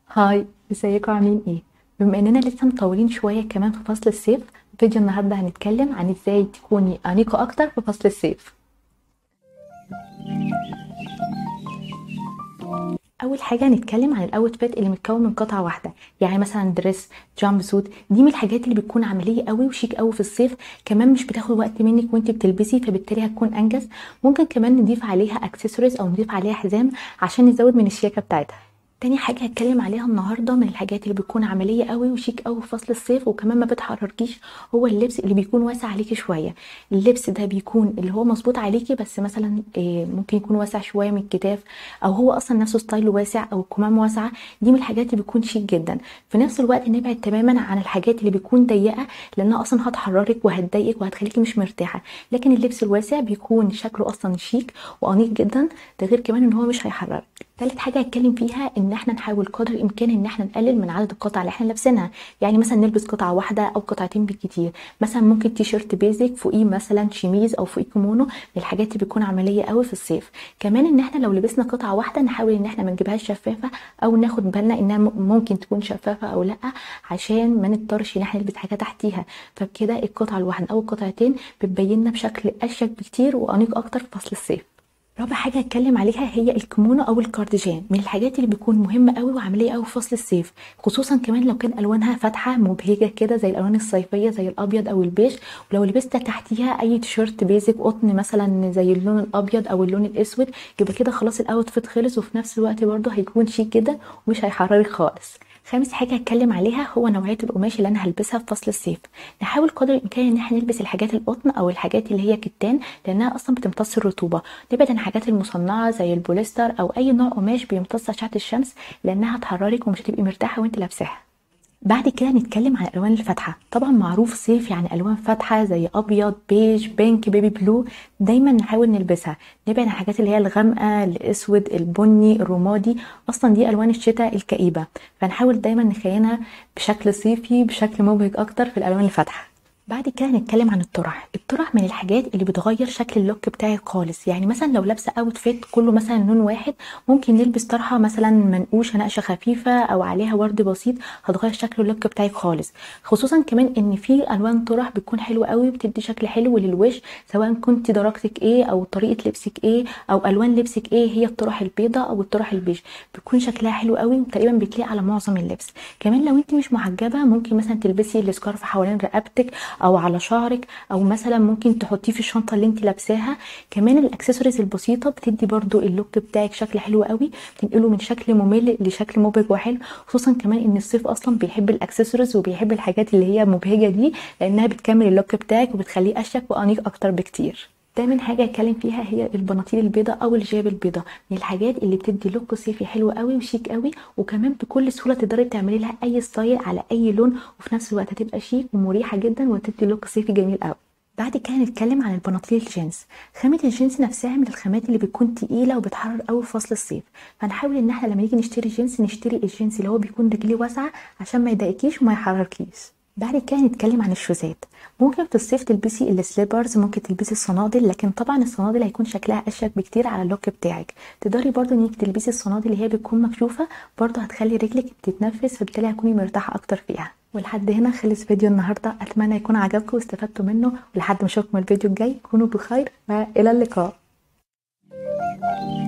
هاي، ازيكم عاملين ايه؟ بما اننا لسه مطولين شويه كمان في فصل الصيف، فيديو النهارده هنتكلم عن ازاي تكوني انيقه اكتر في فصل الصيف. اول حاجه هنتكلم عن الاوتفيت اللي متكون من قطعه واحده، يعني مثلا دريس، جامب سوت. دي من الحاجات اللي بتكون عمليه قوي وشيك قوي في الصيف، كمان مش بتاخد وقت منك وانت بتلبسي، فبالتالي هتكون انجز. ممكن كمان نضيف عليها اكسسوارز او نضيف عليها حزام عشان نزود من الشياكه بتاعتها. تاني حاجة هتكلم عليها النهاردة من الحاجات اللي بتكون عملية قوي وشيك قوي في فصل الصيف وكمان ما بتحرركيش، هو اللبس اللي بيكون واسع عليكي شوية. اللبس ده بيكون اللي هو مظبوط عليكي، بس مثلا ممكن يكون واسع شوية من الكتاف، او هو اصلا نفسه ستايله واسع او الكمام واسعة. دي من الحاجات اللي بيكون شيك جدا. في نفس الوقت نبعد تماما عن الحاجات اللي بيكون ضيقة، لانها اصلا هتحررك وهتضايقك وهتخليكي مش مرتاحة. لكن اللبس الواسع بيكون شكله اصلا شيك وانيق جدا، ده غير كمان ان هو مش هيحررك. تالت حاجة هتكلم فيها ان احنا نحاول قدر الامكان ان احنا نقلل من عدد القطع اللي احنا لابسينها. يعني مثلا نلبس قطعة واحدة او قطعتين بالكتير. مثلا ممكن تي شيرت بيزك فوقيه مثلا شيميز او فوقيه كيمونو، من الحاجات اللي بتكون عملية قوي في الصيف. كمان ان احنا لو لبسنا قطعة واحدة نحاول ان احنا ما نجيبهاش شفافة، او ناخد بالنا انها ممكن تكون شفافة او لا، عشان ما نضطرش ان احنا نلبس حاجة تحتيها. فبكده القطعة الواحدة او القطعتين بتبيننا بشكل اشيك بكتير وانيق اكتر في فصل الصيف. رابع حاجة هتكلم عليها هي الكيمونو او الكارديجان، من الحاجات اللي بيكون مهمة قوي وعملية قوي في فصل الصيف، خصوصا كمان لو كان الوانها فاتحة مبهجة كده زي الالوان الصيفية زي الابيض او البيج. ولو لبست تحتيها اي تيشيرت بيزك قطن مثلا زي اللون الابيض او اللون الاسود، يبقى كده خلاص الاوتفيت خلص، وفي نفس الوقت برضه هيكون شيك جدا ومش هيحررك خالص. خامس حاجة هتكلم عليها هو نوعية القماش اللي انا هلبسها في فصل الصيف. نحاول قدر الامكان ان احنا نلبس الحاجات القطن او الحاجات اللي هي كتان، لانها اصلا بتمتص الرطوبة. نبعد عن الحاجات المصنعة زي البوليستر او اي نوع قماش بيمتص اشعة الشمس، لانها هتحررك ومش هتبقي مرتاحة وانت لابساها. بعد كده نتكلم عن الالوان الفاتحه. طبعا معروف صيف يعني الوان فاتحه زي ابيض، بيج، بينك، بيبي بلو. دايما نحاول نلبسها. نبعد عن الحاجات اللي هي الغامقه، الاسود، البني، الرمادي. اصلا دي الوان الشتاء الكئيبه، فنحاول دايما نخينها بشكل صيفي بشكل مبهج اكتر في الالوان الفاتحه. بعد كده هنتكلم عن الطرح من الحاجات اللي بتغير شكل اللوك بتاعك خالص. يعني مثلا لو لابسه اوت فيت كله مثلا لون واحد، ممكن نلبس طرحه مثلا منقوشه نقشه خفيفه او عليها ورد بسيط، هتغير شكل اللوك بتاعك خالص. خصوصا كمان ان في الوان طرح بتكون حلوه قوي، بتدي شكل حلو للوش، سواء كنت درجتك ايه او طريقه لبسك ايه او الوان لبسك ايه. هي الطرح البيضاء او الطرح البيج بيكون شكلها حلو قوي وتقريبا بتليق على معظم اللبس. كمان لو انت مش محجبه ممكن مثلا تلبسي السكارف حوالين رقبتك او على شعرك، او مثلا ممكن تحطيه في الشنطه اللي انت لابساها. كمان الاكسسوارز البسيطه بتدي برضو اللوك بتاعك شكل حلو قوي، تنقله من شكل ممل لشكل مبهج وحلو. خصوصا كمان ان الصيف اصلا بيحب الاكسسوارز وبيحب الحاجات اللي هي مبهجه دي، لانها بتكمل اللوك بتاعك وبتخليه اشيك وانيق اكتر بكتير. تامن حاجه اتكلم فيها هي البناطيل البيضاء او الجياب البيضاء، من الحاجات اللي بتدي لوك صيفي حلو قوي وشيك قوي، وكمان بكل سهوله تقدري تعملي لها اي ستايل على اي لون، وفي نفس الوقت هتبقى شيك ومريحه جدا وتدي لوك صيفي جميل قوي. بعد كده نتكلم عن البناطيل الجينز. خامة الجينز نفسها من الخامات اللي بتكون تقيلة وبتحرر قوي في فصل الصيف، فنحاول ان احنا لما نيجي نشتري جينز نشتري الجينز اللي هو بيكون رجليه واسعة عشان ما يضايقكيش وما يحرركيش. بعد كده نتكلم عن الشوزات. ممكن في الصيف تلبسي السليبرز، ممكن تلبسي الصنادل، لكن طبعا الصنادل هيكون شكلها اشيك بكتير على اللوك بتاعك. تقدري برضو انك تلبسي الصنادل اللي هي بتكون مكشوفة، برضو هتخلي رجلك بتتنفس فبالتالي هتكوني مرتاحة اكتر فيها. ولحد هنا خلص فيديو النهارده، اتمنى يكون عجبكم واستفدتوا منه، ولحد ما اشوفكم الفيديو الجاي كونوا بخير والى اللقاء.